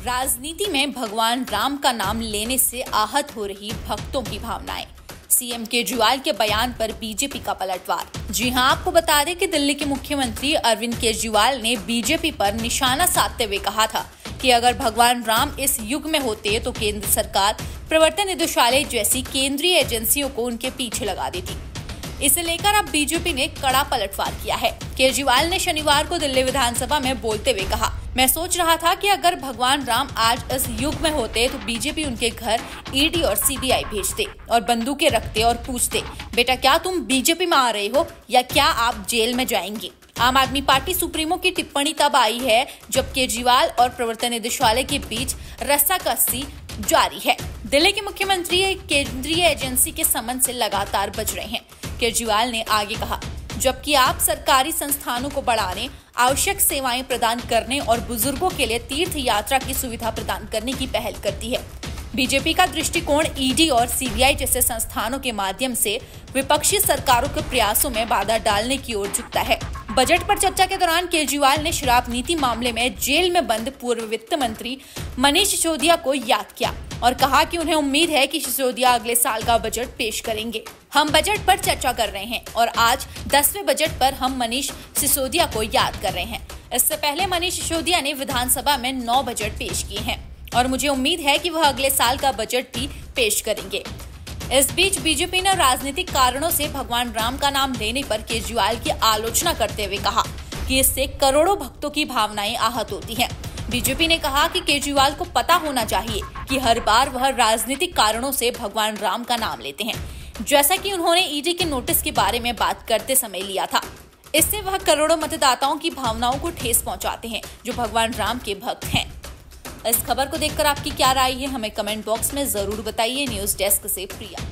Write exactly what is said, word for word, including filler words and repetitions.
राजनीति में भगवान राम का नाम लेने से आहत हो रही भक्तों की भावनाएं। सीएम केजरीवाल के बयान पर बीजेपी का पलटवार। जी हां, आपको बता दें कि दिल्ली के मुख्यमंत्री अरविंद केजरीवाल ने बीजेपी पर निशाना साधते हुए कहा था कि अगर भगवान राम इस युग में होते तो केंद्र सरकार प्रवर्तन निदेशालय जैसी केंद्रीय एजेंसियों को उनके पीछे लगा देती। इसे लेकर अब बीजेपी ने कड़ा पलटवार किया है। केजरीवाल ने शनिवार को दिल्ली विधानसभा में बोलते हुए कहा, मैं सोच रहा था कि अगर भगवान राम आज इस युग में होते तो बीजेपी उनके घर ईडी और सीबीआई भेजते और बंदूकें रखते और पूछते, बेटा क्या तुम बीजेपी में आ रहे हो या क्या आप जेल में जाएंगे। आम आदमी पार्टी सुप्रीमो की टिप्पणी तब आई है जब केजरीवाल और प्रवर्तन निदेशालय के बीच रस्साकसी जारी है। दिल्ली के मुख्यमंत्री केंद्रीय एजेंसी के समन से लगातार बज रहे हैं। केजरीवाल ने आगे कहा, जबकि आप सरकारी संस्थानों को बढ़ाने, आवश्यक सेवाएं प्रदान करने और बुजुर्गों के लिए तीर्थ यात्रा की सुविधा प्रदान करने की पहल करती है। बीजेपी का दृष्टिकोण ईडी और सीबीआई जैसे संस्थानों के माध्यम से विपक्षी सरकारों के प्रयासों में बाधा डालने की ओर झुकता है। बजट पर चर्चा के दौरान केजरीवाल ने शराब नीति मामले में जेल में बंद पूर्व वित्त मंत्री मनीष सिसोदिया को याद किया और कहा कि उन्हें उम्मीद है कि सिसोदिया अगले साल का बजट पेश करेंगे। हम बजट पर चर्चा कर रहे हैं और आज दसवें बजट पर हम मनीष सिसोदिया को याद कर रहे हैं। इससे पहले मनीष सिसोदिया ने विधानसभा में नौ बजट पेश किए हैं और मुझे उम्मीद है कि वह अगले साल का बजट भी पेश करेंगे। इस बीच बीजेपी ने राजनीतिक कारणों से भगवान राम का नाम लेने पर केजरीवाल की आलोचना करते हुए कहा कि इससे करोड़ों भक्तों की भावनाएं आहत होती हैं। बीजेपी ने कहा कि केजरीवाल को पता होना चाहिए कि हर बार वह राजनीतिक कारणों से भगवान राम का नाम लेते हैं, जैसा कि उन्होंने ईडी के नोटिस के बारे में बात करते समय लिया था। इससे वह करोड़ों मतदाताओं की भावनाओं को ठेस पहुंचाते हैं जो भगवान राम के भक्त हैं। इस खबर को देखकर आपकी क्या राय है, हमें कमेंट बॉक्स में जरूर बताइए। न्यूज डेस्क से प्रिया।